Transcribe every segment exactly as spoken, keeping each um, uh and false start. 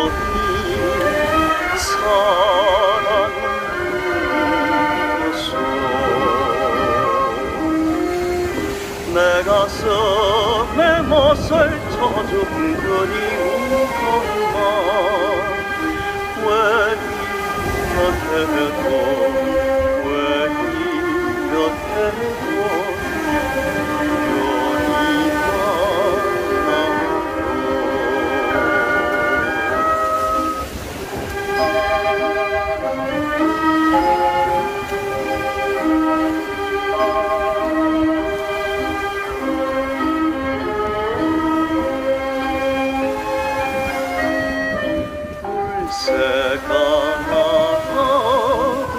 내 가슴에 못을 쳐준 그리운 것만 왜 이렇게도 왜 이렇게도 새가 나는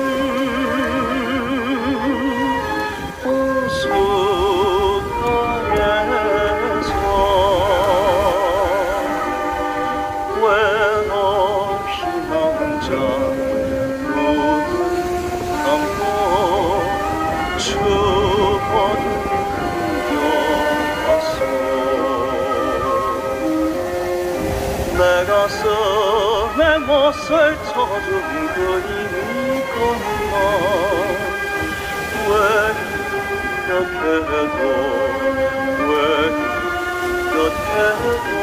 호숫가에서 외롭이 혼자 눈을 감고 추억을 그려봤어. 내 가슴에 못을 쳐준 그림이 건너 왜 이렇게도 왜 이렇게도